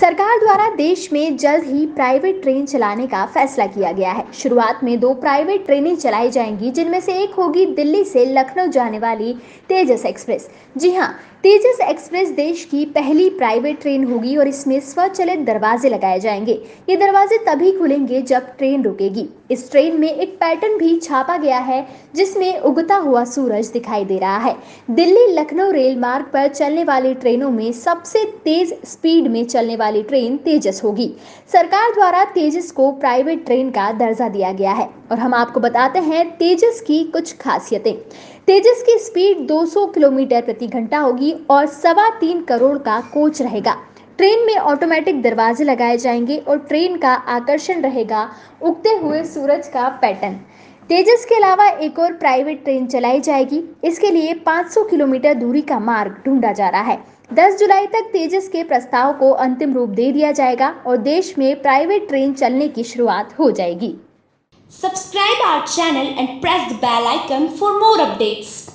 सरकार द्वारा देश में जल्द ही प्राइवेट ट्रेन चलाने का फैसला किया गया है। शुरुआत में 2 प्राइवेट ट्रेनें चलाई जाएंगी, जिनमें से एक होगी दिल्ली से लखनऊ जाने वाली तेजस एक्सप्रेस। जी हां, तेजस एक्सप्रेस देश की पहली प्राइवेट ट्रेन होगी और इसमें स्वचालित दरवाजे लगाए जाएंगे। ये दरवाजे तभी खुलेंगे जब ट्रेन रुकेगी। इस ट्रेन में एक पैटर्न भी छापा गया है, जिसमें उगता हुआ सूरज दिखाई दे रहा है। दिल्ली लखनऊ रेल मार्ग पर चलने वाली ट्रेनों में सबसे तेज स्पीड में चलने वाली ट्रेन तेजस होगी। सरकार द्वारा तेजस को प्राइवेट ट्रेन का दर्जा दिया गया है और हम आपको बताते हैं तेजस की कुछ खासियतें। तेजस की स्पीड 200 किलोमीटर प्रति घंटा होगी और 3.25 करोड़ का कोच रहेगा। ट्रेन में ऑटोमेटिक दरवाजे लगाए जाएंगे और ट्रेन का आकर्षण रहेगा उगते हुए सूरज का पैटर्न। तेजस के अलावा एक और प्राइवेट ट्रेन चलाई जाएगी। इसके लिए 500 किलोमीटर दूरी का मार्ग ढूंढा जा रहा है। 10 जुलाई तक तेजस के प्रस्ताव को अंतिम रूप दे दिया जाएगा और देश में प्राइवेट ट्रेन चलने की शुरुआत हो जाएगी। Subscribe our channel and press the bell icon for more updates.